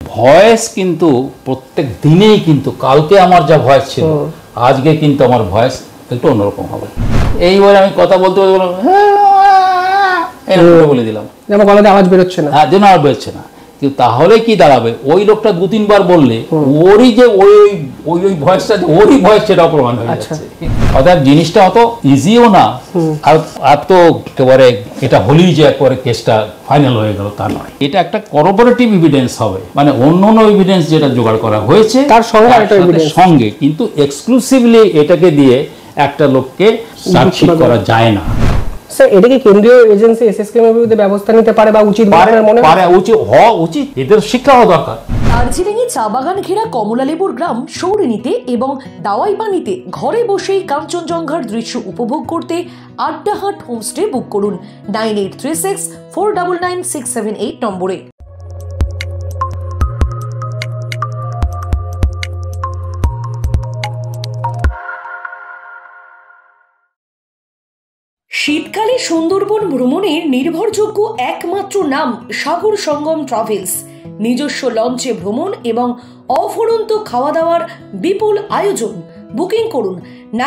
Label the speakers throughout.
Speaker 1: Voice কিন্তু প্রত্যেক দিনেই কিন্তু কালকে আমার যা ভয়েস ছিল আজকে কিন্তু আমার ভয়েস একটু অন্যরকম হবে। এইবারে আমি কথা বলতে বললাম এরকম বলে দিলাম,
Speaker 2: আমার গলাতে আওয়াজ বেরোচ্ছে না,
Speaker 1: হ্যাঁ যেন আর বেরোচ্ছে না। কিন্তু তাহলে কি দাঁড়াবে, ওই লোকটা 2-3 বার বললে ওরই যে ওই ওই ওই ভয়েসটা ওরই ভয়েস সেটাও প্রমাণ হয়ে যাচ্ছে। অর্থাৎ জিনিসটা অত ইজিও না, আর তো একেবারে এটা হলেই যে একেবারে কেসটা ফাইনাল হয়ে গেল তা নয়। এটা একটা করোবোরেটিভ এভিডেন্স হবে, মানে অন্য অন্য এভিডেন্স যেটা জোগাড় করা হয়েছে
Speaker 2: তার
Speaker 1: সঙ্গে, কিন্তু এক্সক্লুসিভলি এটাকে দিয়ে একটা লোককে চার্জশিট করা যায় না।
Speaker 2: স্যার এটা কি কেন্দ্রীয় এজেন্সি এসএসকেএম এর বিরুদ্ধে ব্যবস্থা নিতে পারে বা উচিত মনে
Speaker 1: হয়? উচিত, এদের শিক্ষা হওয়া দরকার।
Speaker 3: দার্জিলিংয়ে চা বাগান ঘেরা কমলালেবুর গ্রাম সৌরিনীতে এবং দাওয়াইপানিতে ঘরে বসেই কাঞ্চনজঙ্ঘার দৃশ্য উপভোগ করতে আড্ডাহাট হোমস্টে বুক করুন 9836499678 নম্বরে। শীতকালে সুন্দরবন ভ্রমণের নির্ভরযোগ্য একমাত্র নাম সাগর সঙ্গম ট্রাভেলস। নিজস্ব লঞ্চে ভ্রমণ এবং অফুরন্ত খাওয়া দাওয়ার বিপুল আয়োজন। বুকিং করুন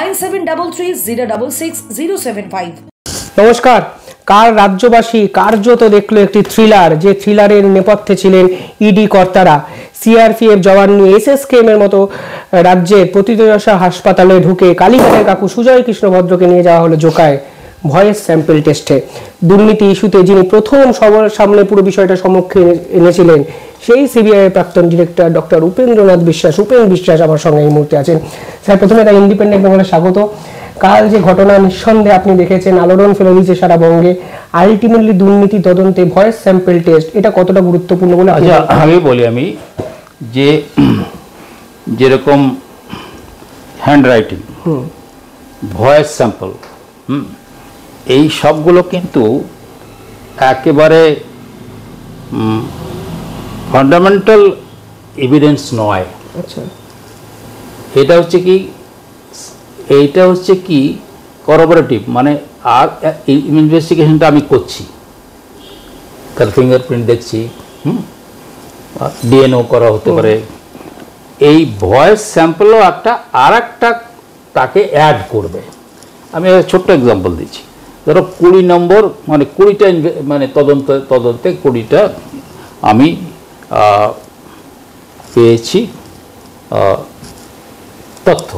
Speaker 3: 9733066075।
Speaker 2: নমস্কার। কার রাজ্যবাসী কার্যত দেখলো একটি থ্রিলার, যে থ্রিলারের নেপথ্যে ছিলেন ইডি কর্তারা। সিআরপিএফ জওয়ান নিয়ে এসএসকেএম এর মতো রাজ্যের প্রতিদশা হাসপাতালে ঢুকে কালীঘাটের কাকু সুজয় কৃষ্ণ ভদ্রকে নিয়ে যাওয়া হলো জোকায় ভয়েস স্যাম্পল টেস্টে। দুর্নীতি ইস্যুতে যিনি প্রথম সবার সামনে পুরো বিষয়টা সম্মুখে এনেছিলেন সেই সিবিআই এর প্রাক্তন ডিরেক্টর ডক্টর উপেন্দ্রনাথ বিশ্বাস, উপেন বিশ্বাস আমার সঙ্গে এই মুহূর্তে আছেন। স্যার প্রথমে তাই ইন্ডিপেন্ডেন্ট বেঙ্গলে স্বাগত। কাল যে ঘটনা নিঃসন্দেহে আপনি দেখেছেন, আলোড়ন ফেলে দিয়েছে সারা বঙ্গে। আলটিমেটলি দুর্নীতি তদন্তে ভয়েস স্যাম্পল টেস্ট এটা কতটা গুরুত্বপূর্ণ বলে
Speaker 1: আমি বলি, আমি যে যেরকম হ্যান্ড রাইটিং, ভয়েস স্যাম্পল, এই সবগুলো কিন্তু একেবারে ফান্ডামেন্টাল এভিডেন্স নয়।
Speaker 2: আচ্ছা,
Speaker 1: এইটা হচ্ছে কি করোবোরেটিভ, মানে আর ইনভেস্টিগেশনটা আমি করছি, তার ফিঙ্গারপ্রিন্ট দেখছি, ডিএনও করা হতে পারে। এই ভয়েস স্যাম্পলও একটা তাকে অ্যাড করবে। আমি ছোট্ট এক্সাম্পল দিচ্ছি। ধরো 20 নম্বর, মানে 20টা মানে তদন্তে 20টা আমি পেয়েছি তথ্য।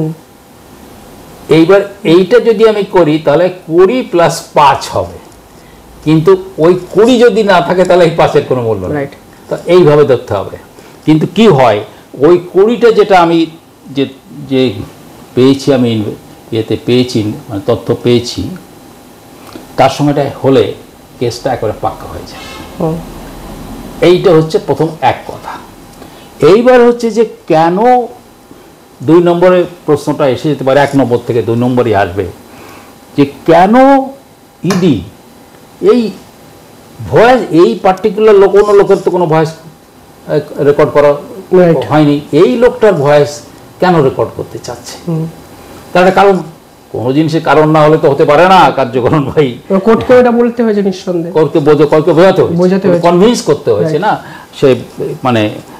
Speaker 1: এইবার এইটা যদি আমি করি তাহলে 20 + 5 হবে, কিন্তু ওই 20 যদি না থাকে তাহলে এই 5-এর কোনো মূল্য নেই। তো এইভাবে দেখতে হবে। কিন্তু কি হয়, ওই 20টা যেটা আমি যে পেয়েছি, আমি পেয়েছি, মানে তথ্য পেয়েছি, তার সঙ্গে এটা হলে কেসটা একেবারে পাক্কা হয়ে যায়। এইটা হচ্ছে প্রথম এক কথা। এইবার হচ্ছে যে কেন 2 নম্বরের প্রশ্নটা এসে যেতে পারে, 1 নম্বর থেকে 2 নম্বরই আসবে, যে কেন ইডি এই ভয়েস, এই পার্টিকুলার অন্য লোকের তো কোনো ভয়েস রেকর্ড করা হয়নি, এই লোকটার ভয়েস কেন রেকর্ড করতে চাচ্ছে? তার একটা কারণ, কোনো জিনিসের কারণ না হলে তো হতে পারে না কার্যকরণ। ভাই
Speaker 2: কোর্ট করে এটা বলতে হয়েছে নিঃসন্দেহে,
Speaker 1: কোর্টকে বোঝাতে হয়েছে, কনভিন্স করতে হয়েছে না। সে মানে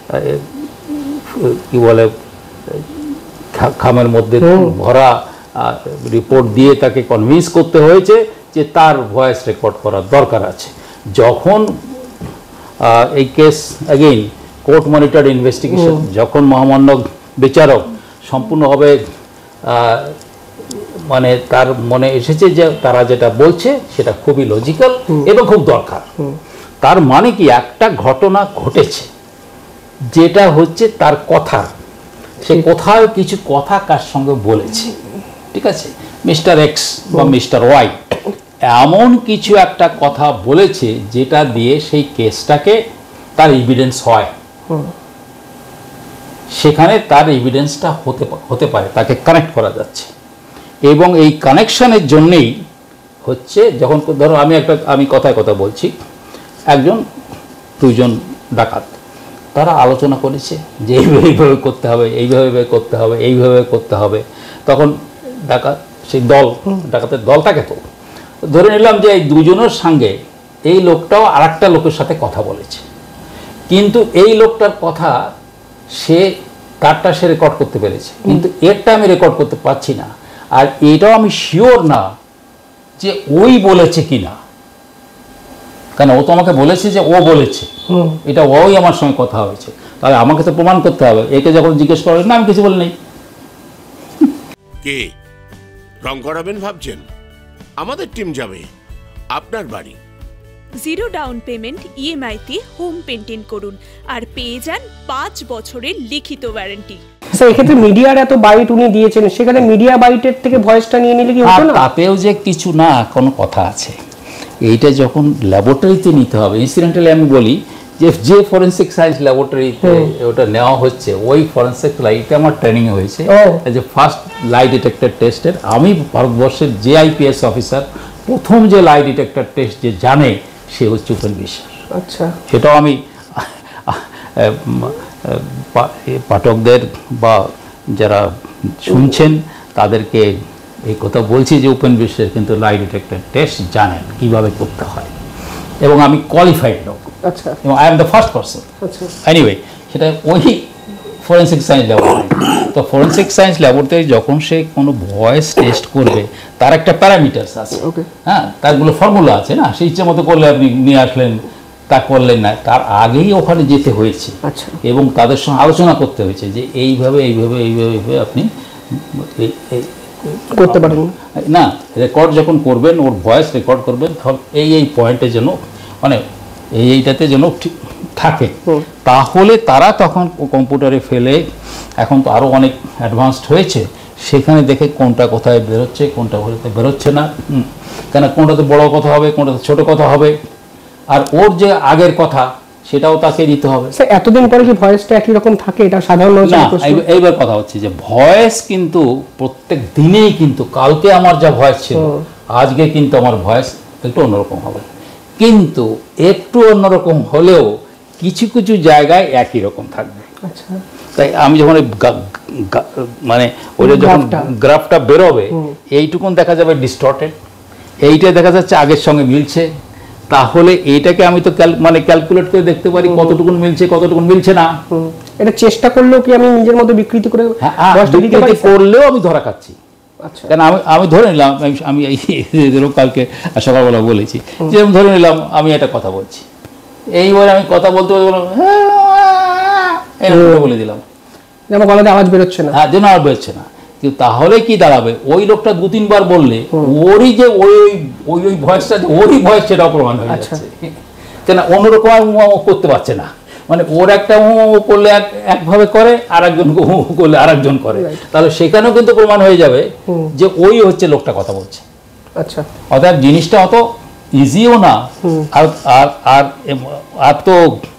Speaker 1: কি বলে, খামের মধ্যে ভরা রিপোর্ট দিয়ে তাকে কনভিন্স করতে হয়েছে যে তার ভয়েস রেকর্ড করার দরকার আছে। যখন এই case again court monitored investigation, যখন মহামান্য বিচারক সম্পূর্ণভাবে মানে তার মনে এসেছে যে তারা যেটা বলছে সেটা খুবই লজিক্যাল এবং খুব দরকার, তার মানে কি একটা ঘটনা ঘটেছে যেটা হচ্ছে তার কথা, সে কোথাও কিছু কথা কার সঙ্গে বলেছে, ঠিক আছে, মিস্টার এক্স বা মিস্টার ওয়াই এমন কিছু একটা কথা বলেছে যেটা দিয়ে সেই কেসটাকে তার এভিডেন্স হয়, সেখানে তার এভিডেন্সটা হতে পারে, তাকে কানেক্ট করা যাচ্ছে। এবং এই কানেকশনের জন্যেই হচ্ছে, যখন ধরো আমি কথায় কথা বলছি, একজন 2জন ডাকাত তারা আলোচনা করেছে যে এইভাবে করতে হবে, এইভাবে করতে হবে, এইভাবে করতে হবে, তখন সেই ডাকাতের দল থাকে, তো ধরে নিলাম যে এই 2জনের সঙ্গে এই লোকটাও আরেকটা লোকের সাথে কথা বলেছে। কিন্তু এই লোকটার কথা সে তারটা সে রেকর্ড করতে পেরেছে, কিন্তু এরটা আমি রেকর্ড করতে পারছি না। আর এটাও আমি শিওর না যে ওই বলেছে কিনা, কারণ ও তো আমাকে বলেছে যে ও বলেছে, এটা ওই আমার সঙ্গে কথা হয়েছে, তাহলে আমাকে তো প্রমাণ করতে হবে। একে যখন জিজ্ঞেস করেন না, আমি কিছু বলি নাই।
Speaker 4: কে রং করাবেন ভাবছেন? আমাদের টিম যাবে আপনার বাড়ি।
Speaker 5: 0 ডাউন পেমেন্ট ইএমআইতে হোম পেইন্টিং করুন আর পেয়ে যান 5 বছরের লিখিত ওয়ারেন্টি।
Speaker 2: স্যার এক্ষেত্রে মিডিয়ার এত বাইট উনি দিয়েছেন, সেখানে মিডিয়া বাইটের থেকে ভয়েসটা নিয়ে নিলে কি হতো না?
Speaker 1: তাতেও যে কিছু না, কোনো কথা আছে। এইটা যখন ল্যাবরেটরিতে নিতে হবে, ইনসিডেন্টালি আমি বলি যে ফরেন্সিক সায়েন্স ল্যাবরেটরিতে ওটা নেওয়া হচ্ছে, ওই ফরেন্সিক লাইটে আমার ট্রেনিং হয়েছে যে ফার্স্ট লাই ডিটেক্টর টেস্টের। আমি ভারতবর্ষের যে আইপিএস অফিসার প্রথম যে লাই ডিটেক্টর টেস্ট যে জানে সে হচ্ছে উপেন বিশ্বাস।
Speaker 2: আচ্ছা,
Speaker 1: সেটাও আমি পাঠকদের বা যারা শুনছেন তাদেরকে এই কথা বলছি যে উপেন বিশ্বাস কিন্তু লাই ডিটেক্টর টেস্ট জানেন কিভাবে করতে হয়, এবং আমি কোয়ালিফাইড লোক।
Speaker 2: আচ্ছা,
Speaker 1: এবং I am the first person.
Speaker 2: আচ্ছা,
Speaker 1: এনিওয়ে সেটা ওই ফরেন্সিক সায়েন্স ল্যাবরেটরি। তো ফরেন্সিক সায়েন্স ল্যাবরেটরি যখন সে কোনো ভয়েস টেস্ট করবে, তার একটা প্যারামিটার্স আছে, হ্যাঁ, তারগুলো ফর্মুলা আছে না, সেই ইচ্ছে মতো করলে আপনি নিয়ে আসলেন, তা করলেন না, তার আগেই ওখানে যেতে হয়েছে এবং তাদের সঙ্গে আলোচনা করতে হয়েছে যে এইভাবে এইভাবে এইভাবে এইভাবে আপনি
Speaker 2: করতে পারেন
Speaker 1: না। রেকর্ড যখন করবেন, ওর ভয়েস রেকর্ড করবেন, তখন এই পয়েন্টে যেন মানে এইটাতে যেন ঠিক থাকে, তাহলে তারা তখন কম্পিউটারে ফেলে, এখন তো আরও অনেক অ্যাডভান্সড হয়েছে, সেখানে দেখে কোনটা কোথায় বেরোচ্ছে, কোনটা কোথায় বেরোচ্ছে না, কেন কোনটাতে বড় কথা হবে, কোনটাতে ছোট কথা হবে, আর ওর যে আগের কথা সেটাও তাকে দিতে হবে।
Speaker 2: এতদিন পরে কি ভয়েসটা একই রকম থাকে? এটা সাধারণ
Speaker 1: না, এইবার কথা হচ্ছে যে ভয়েস কিন্তু প্রত্যেক দিনেই, কিন্তু কালকে আমার যা ভয়েস ছিল আজকে কিন্তু আমার ভয়েস একটু অন্যরকম হবে, কিন্তু একটু অন্যরকম হলেও কিছু কিছু জায়গায় একই রকম থাকবে।
Speaker 2: আচ্ছা,
Speaker 1: তাই আমি যখন মানে ওটা যখন গ্রাফটা বেরোবে, এইটুকুন দেখা যাবে ডিস্টর্টেড, এইটা দেখা যাচ্ছে আগের সঙ্গে মিলছে, তাহলে এইটাকে আমি তো মানে ক্যালকুলেট করে দেখতে পারি কতটুকুন মিলছে কতটুকুন মিলছে না।
Speaker 2: এটা চেষ্টা করলেও কি আমি নিজের মতো বিকৃতি করে
Speaker 1: করলেও আমি ধরা খাচ্ছি। কেন আমি ধরে নিলাম, আমি কালকে সকালবেলা বলেছি যে আমি ধরে নিলাম আমি একটা কথা বলছি, এইবার আমি কথা বলতে বলে দিলাম,
Speaker 2: আমার গলাতে আওয়াজ বেরোচ্ছে না,
Speaker 1: হ্যাঁ, যেন আর বেরোচ্ছে না। কিন্তু তাহলে কি দাঁড়াবে, ওই লোকটা 2-3 বার বললে ওরই যে ওই ভয়েসটা, ওরই ভয়েস সেটাও প্রমাণ হয়ে যাচ্ছে। কেন অন্যরকম করতে পারছে না, মানে ওর একটা করলে একভাবে করে, আর একজন করলে আর একজন করে, তাহলে সেখানেও কিন্তু প্রমাণ হয়ে যাবে যে ওই হচ্ছে লোকটা কথা বলছে।
Speaker 2: আচ্ছা,
Speaker 1: অর্থাৎ জিনিসটা অত ইজিও না, আর তো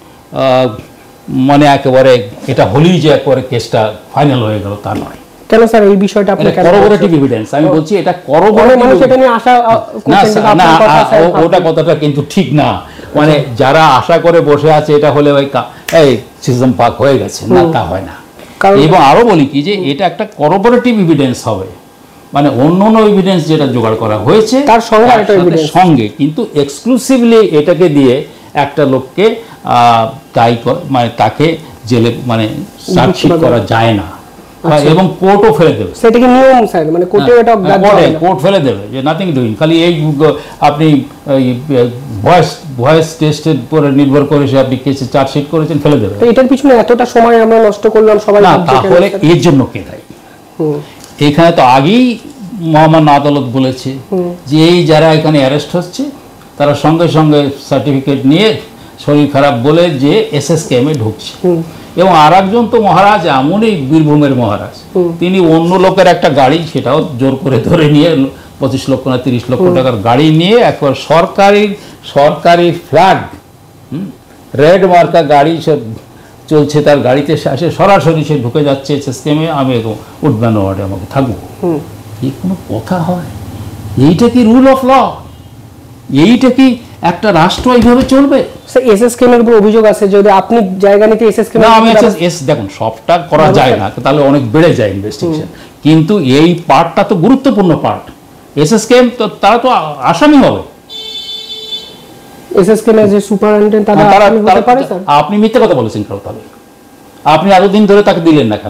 Speaker 1: মানে একেবারে এটা হলেই যে একেবারে কেসটা ফাইনাল হয়ে গেল তা নয়।
Speaker 2: কেন স্যার এই বিষয়টা আপনি
Speaker 1: করোবোরেটিভ এভিডেন্স, আমি বলছি এটা করোবোরেটিভ,
Speaker 2: মানুষ এটা নিয়ে আশা করছেন
Speaker 1: না, ওটা কথাটা কিন্তু ঠিক না, মানে যারা আশা করে বসে আছে এটা হলে ওই এই সিস্টেম পাক হয়ে গেছে না, তা হয় না। এবং আরো বলি কি যে এটা একটা করোবোরেটিভ এভিডেন্স হবে, মানে অন্য এভিডেন্স যেটা জোগাড় করা হয়েছে
Speaker 2: তার সঙ্গে একটা এভিডেন্স
Speaker 1: সঙ্গে, কিন্তু এক্সক্লুসিভলি এটাকে দিয়ে একটা লোককে মানে তাকে জেলে মানে চার্জশিট করা যায় না, এবং কোর্টও ফেলে দেবে।
Speaker 2: সেটা কি নিয়ম স্যার, মানে কোর্টে এটা
Speaker 1: কোর্ট ফেলে দেবে যে নাথিং ডুইং, খালি এই আপনি ভয়েস টেস্টের উপরে নির্ভর করে সে আপনি কেসে চার্জশিট করেছেন, ফেলে দেবে।
Speaker 2: এটার পিছনে এতটা সময় আমরা নষ্ট করলাম সবাই,
Speaker 1: না তাহলে এর জন্য কে দায়ী? এখানে তো আগেই মহামান্য আদালত বলেছে যে এই যারা এখানে অ্যারেস্ট হচ্ছে তারা সঙ্গে সঙ্গে সার্টিফিকেট নিয়ে শরীর খারাপ বলে যে এসএসকেএমে ঢুকছে, এবং আর একজন তো মহারাজ এমনই বীরভূমের মহারাজ, তিনি অন্য লোকের একটা গাড়ি সেটাও জোর করে ধরে নিয়ে 25 লক্ষ না 30 লক্ষ টাকার গাড়ি নিয়ে একবার সরকারি ফ্ল্যাগ রেড মার্কা গাড়ি সব চলছে, তার গাড়িতে আসে সরাসরি সে ঢুকে যাচ্ছে এসএসকেএমে, আমি উঠবেন ওয়ার্ডে আমাকে থাকবো। এই কোনো কথা হয়? এইটা কি রুল অফ ল? এইটা কি একটা রাষ্ট্র এইভাবে চলবে?
Speaker 2: এসএসকেএম এর উপর অভিযোগ আছে, যদি আপনি জায়গা নিতে এসএসকেএম
Speaker 1: না, আমি দেখুন সবটা করা যায় না, তাহলে অনেক বেড়ে যায় ইনভেস্টিগেশন, কিন্তু এই পার্টটা তো গুরুত্বপূর্ণ পার্ট। এসএসকেএম তো তারা তো আসামি হবে,
Speaker 2: এসএসকেএম এর যে সুপারিনটেন্ডেন্ট তারা হতে পারে স্যার?
Speaker 1: আপনি মিথ্যে কথা বলেছেন কেন তাহলে? আপনি এতদিন ধরে তাকে দিলেন না কেন?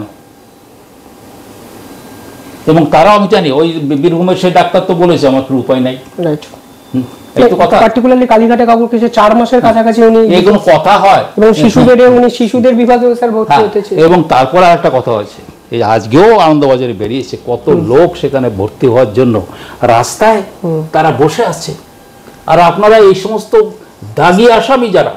Speaker 1: এবং তারাও আমি জানি ওই বীরভূমের সেই ডাক্তার তো বলেছে আমার কোনো উপায় নাই।
Speaker 2: রাইট,
Speaker 1: এই তো কথা।
Speaker 2: পার্টিকুলারলি কালীঘাটে কাউকে 4 মাসের কাছাকাছি উনি
Speaker 1: এই কোনো কথা হয়?
Speaker 2: এবং উনি শিশুদের বিভাগে স্যার ভর্তি হতেছে।
Speaker 1: এবং তারপর আরেকটা কথা হচ্ছে, এই আজকেও আনন্দবাজারে বেরিয়েছে কত লোক সেখানে ভর্তি হওয়ার জন্য রাস্তায় তারা বসে আছে। আর আপনারা এই সমস্ত দাগি আসামি যারা,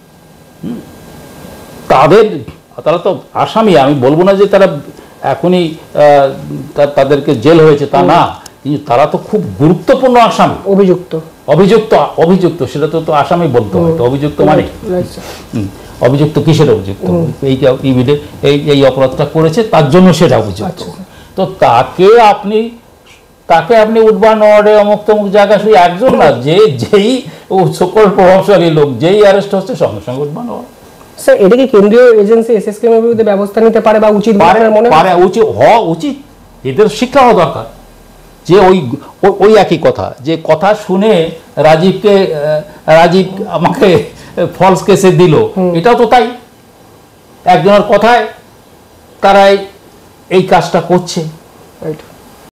Speaker 1: তারা তো আসামি, আমি বলবো না যে তারা এখনই তাদেরকে জেল হয়েছে তা না, কিন্তু তারা তো খুব গুরুত্বপূর্ণ আসামি, অভিযুক্ত সেটা তো আসামি বলতে হয়, অভিযুক্ত মানে অভিযুক্ত কিসের অভিযুক্ত? এই অপরাধটা করেছে তার জন্য সেটা অভিযুক্ত। তো তাকে আপনি উডবার্ন ওয়ার্ডে অমুক তমুক জায়গায় শুধু একজন না, যেই সকল প্রভাবশালী লোক যেই অ্যারেস্ট হচ্ছে সঙ্গে সঙ্গে উডবার্ন ওয়ার্ড।
Speaker 2: স্যার এটা কি কেন্দ্রীয় এজেন্সি এসএসকেএম এর বিরুদ্ধে ব্যবস্থা নিতে পারে বা উচিত মনে হয়?
Speaker 1: উচিত, এদের শিক্ষা হওয়া দরকার। যে ওই একই কথা, যে কথা শুনে রাজীব আমাকে ফলস কেসে দিল, এটাও তো তাই, একজনের কথায় তারাই এই কাজটা করছে।